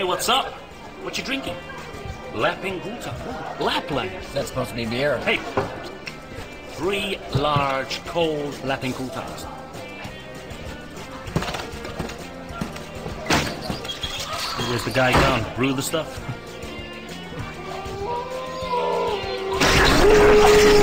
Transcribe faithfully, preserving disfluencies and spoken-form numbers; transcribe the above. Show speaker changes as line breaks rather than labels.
Hey, what's up? What you drinking? Lapinguta. Lapland.
That's supposed to be beer.
Hey, three large cold Lapingutas. Where's the guy gone? Brew the stuff?